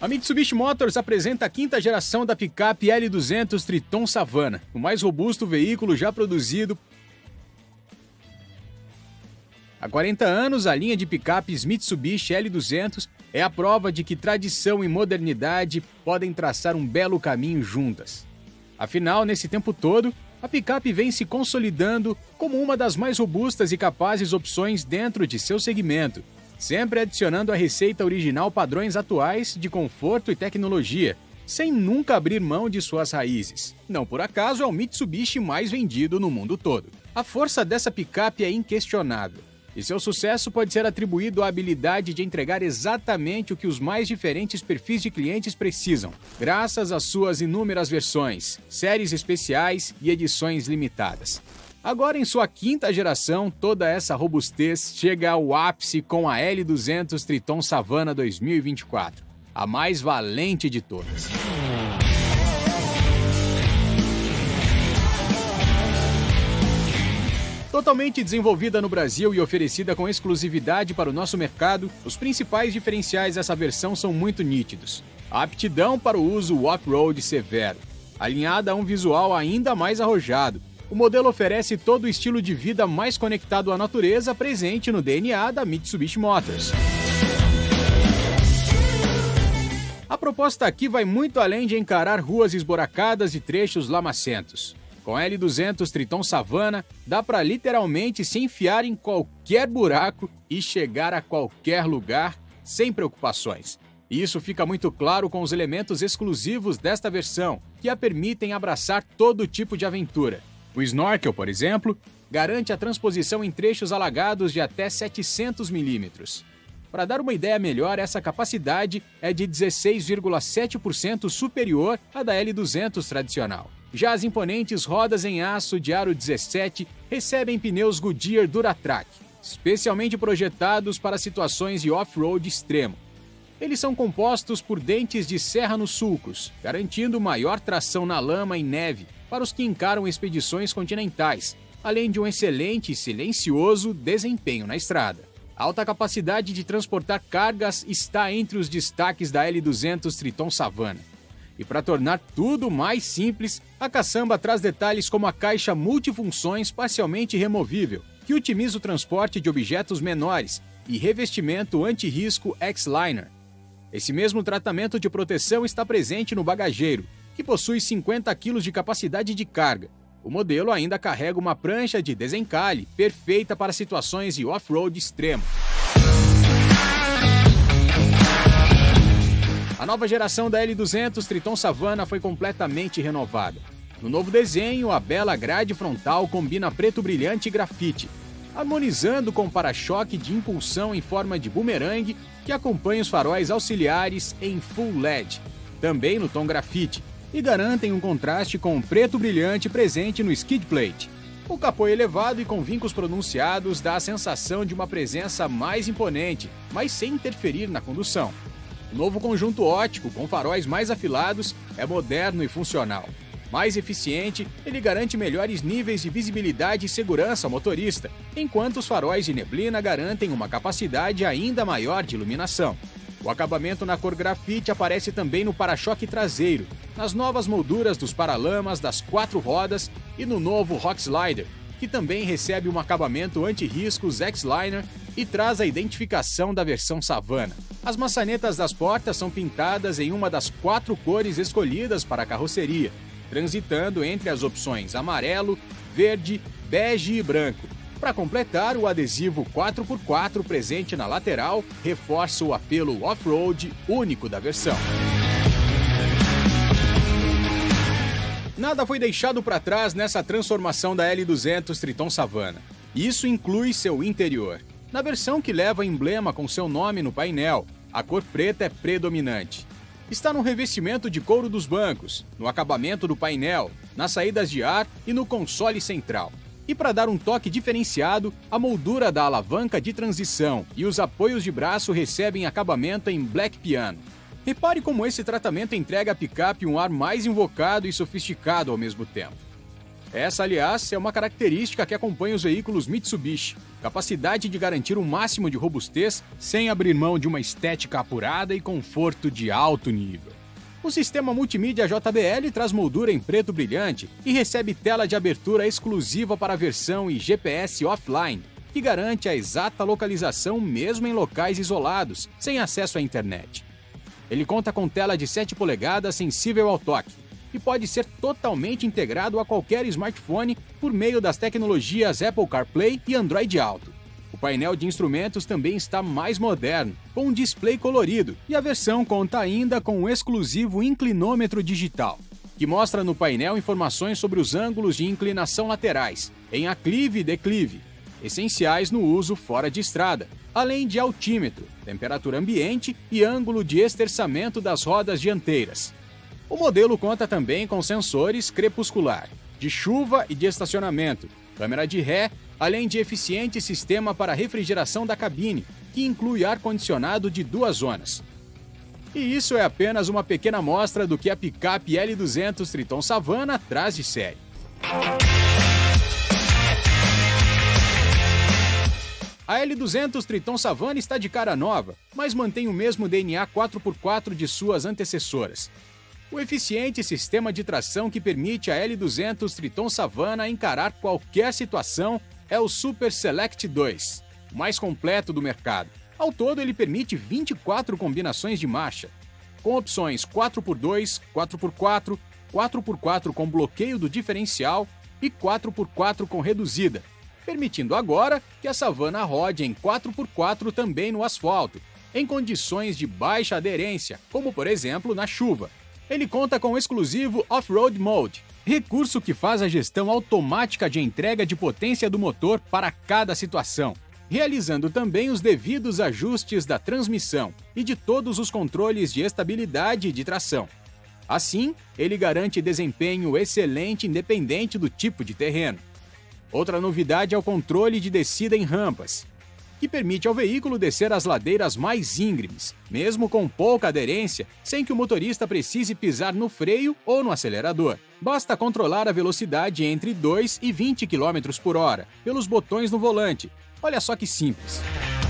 Mitsubishi Motors apresenta a quinta geração da picape L200 Triton Savana, o mais robusto veículo já produzido. Há 40 anos, a linha de picapes Mitsubishi L200 é a prova de que tradição e modernidade podem traçar um belo caminho juntas. Afinal, nesse tempo todo, a picape vem se consolidando como uma das mais robustas e capazes opções dentro de seu segmento, sempre adicionando à receita original padrões atuais de conforto e tecnologia, sem nunca abrir mão de suas raízes. Não por acaso é o Mitsubishi mais vendido no mundo todo. A força dessa picape é inquestionável, e seu sucesso pode ser atribuído à habilidade de entregar exatamente o que os mais diferentes perfis de clientes precisam, graças às suas inúmeras versões, séries especiais e edições limitadas. Agora, em sua quinta geração, toda essa robustez chega ao ápice com a L200 Triton Savana 2024, a mais valente de todas. Totalmente desenvolvida no Brasil e oferecida com exclusividade para o nosso mercado, os principais diferenciais dessa versão são muito nítidos. A aptidão para o uso off-road severo, alinhada a um visual ainda mais arrojado, o modelo oferece todo o estilo de vida mais conectado à natureza presente no DNA da Mitsubishi Motors. A proposta aqui vai muito além de encarar ruas esburacadas e trechos lamacentos. Com a L200 Triton Savana, dá para literalmente se enfiar em qualquer buraco e chegar a qualquer lugar sem preocupações. E isso fica muito claro com os elementos exclusivos desta versão, que a permitem abraçar todo tipo de aventura. O snorkel, por exemplo, garante a transposição em trechos alagados de até 700 mm. Para dar uma ideia melhor, essa capacidade é de 16,7% superior à da L200 tradicional. Já as imponentes rodas em aço de aro 17 recebem pneus Goodyear Duratrac, especialmente projetados para situações de off-road extremo. Eles são compostos por dentes de serra nos sulcos, garantindo maior tração na lama e neve para os que encaram expedições continentais, além de um excelente e silencioso desempenho na estrada. A alta capacidade de transportar cargas está entre os destaques da L200 Triton Savana. E para tornar tudo mais simples, a caçamba traz detalhes como a caixa multifunções parcialmente removível, que otimiza o transporte de objetos menores, e revestimento anti-risco X-Liner. Esse mesmo tratamento de proteção está presente no bagageiro, que possui 50 kg de capacidade de carga. O modelo ainda carrega uma prancha de desencalhe, perfeita para situações de off-road extremo. A nova geração da L200 Triton Savana foi completamente renovada. No novo desenho, a bela grade frontal combina preto brilhante e grafite, harmonizando com o para-choque de impulsão em forma de bumerangue que acompanha os faróis auxiliares em full LED, também no tom grafite, e garantem um contraste com o preto brilhante presente no skid plate. O capô elevado e com vincos pronunciados dá a sensação de uma presença mais imponente, mas sem interferir na condução. O novo conjunto óptico, com faróis mais afilados, é moderno e funcional. Mais eficiente, ele garante melhores níveis de visibilidade e segurança ao motorista, enquanto os faróis de neblina garantem uma capacidade ainda maior de iluminação. O acabamento na cor grafite aparece também no para-choque traseiro, nas novas molduras dos paralamas das 4 rodas e no novo Rock Slider, que também recebe um acabamento anti-riscos X-Liner e traz a identificação da versão Savana. As maçanetas das portas são pintadas em uma das 4 cores escolhidas para a carroceria, transitando entre as opções amarelo, verde, bege e branco. Para completar, o adesivo 4x4 presente na lateral reforça o apelo off-road único da versão. Nada foi deixado para trás nessa transformação da L200 Triton Savana. Isso inclui seu interior. Na versão que leva emblema com seu nome no painel, a cor preta é predominante. Está no revestimento de couro dos bancos, no acabamento do painel, nas saídas de ar e no console central. E para dar um toque diferenciado, a moldura da alavanca de transição e os apoios de braço recebem acabamento em black piano. Repare como esse tratamento entrega à picape um ar mais invocado e sofisticado ao mesmo tempo. Essa, aliás, é uma característica que acompanha os veículos Mitsubishi: capacidade de garantir o máximo de robustez sem abrir mão de uma estética apurada e conforto de alto nível. O sistema multimídia JBL traz moldura em preto brilhante e recebe tela de abertura exclusiva para a versão e GPS offline, que garante a exata localização mesmo em locais isolados, sem acesso à internet. Ele conta com tela de 7 polegadas sensível ao toque e pode ser totalmente integrado a qualquer smartphone por meio das tecnologias Apple CarPlay e Android Auto. O painel de instrumentos também está mais moderno, com um display colorido, e a versão conta ainda com um exclusivo inclinômetro digital, que mostra no painel informações sobre os ângulos de inclinação laterais, em aclive e declive, essenciais no uso fora de estrada, além de altímetro, temperatura ambiente e ângulo de esterçamento das rodas dianteiras. O modelo conta também com sensores crepuscular, de chuva e de estacionamento, câmera de ré, além de eficiente sistema para refrigeração da cabine, que inclui ar-condicionado de 2 zonas. E isso é apenas uma pequena amostra do que a picape L200 Triton Savana traz de série. A L200 Triton Savana está de cara nova, mas mantém o mesmo DNA 4x4 de suas antecessoras. O eficiente sistema de tração que permite a L200 Triton Savana encarar qualquer situação é o Super Select 2, o mais completo do mercado. Ao todo, ele permite 24 combinações de marcha, com opções 4x2, 4x4, 4x4 com bloqueio do diferencial e 4x4 com reduzida, permitindo agora que a Savana rode em 4x4 também no asfalto, em condições de baixa aderência, como por exemplo na chuva. Ele conta com o exclusivo Off-Road Mode, recurso que faz a gestão automática de entrega de potência do motor para cada situação, realizando também os devidos ajustes da transmissão e de todos os controles de estabilidade e de tração. Assim, ele garante desempenho excelente independente do tipo de terreno. Outra novidade é o controle de descida em rampas, que permite ao veículo descer as ladeiras mais íngremes, mesmo com pouca aderência, sem que o motorista precise pisar no freio ou no acelerador. Basta controlar a velocidade entre 2 e 20 km por hora, pelos botões no volante. Olha só que simples.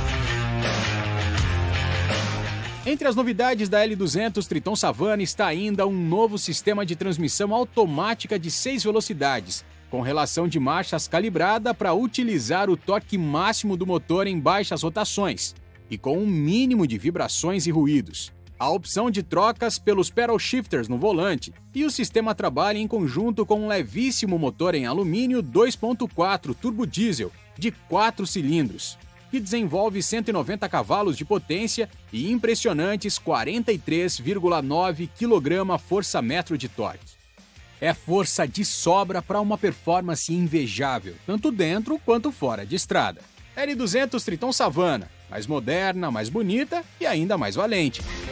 Entre as novidades da L200 Triton Savana está ainda um novo sistema de transmissão automática de 6 velocidades, com relação de marchas calibrada para utilizar o torque máximo do motor em baixas rotações e com um mínimo de vibrações e ruídos. A opção de trocas pelos pedal shifters no volante e o sistema trabalha em conjunto com um levíssimo motor em alumínio 2.4 turbo diesel de 4 cilindros, que desenvolve 190 cavalos de potência e impressionantes 43,9 kgfm de torque. É força de sobra para uma performance invejável, tanto dentro quanto fora de estrada. L200 Triton Savana, mais moderna, mais bonita e ainda mais valente.